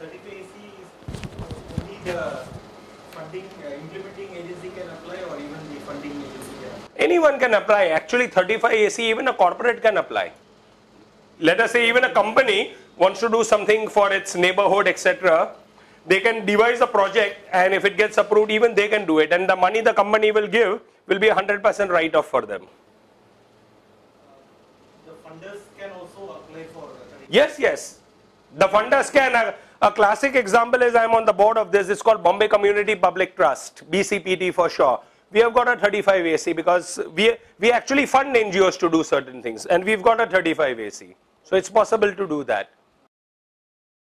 35 AC is only the funding, implementing agency can apply, or even the funding agency can apply? Anyone can apply. Actually 35 AC, even a corporate can apply. Let us say even a company wants to do something for its neighborhood, etc. They can devise a project, and if it gets approved, even they can do it. And the money the company will give will be 100% write-off for them. The funders can also apply for. Yes, yes. The funders can. A classic example is I am on the board of this. It's called Bombay Community Public Trust, BCPT for sure. We have got a 35 AC because we actually fund NGOs to do certain things, and we've got a 35 AC. So it's possible to do that.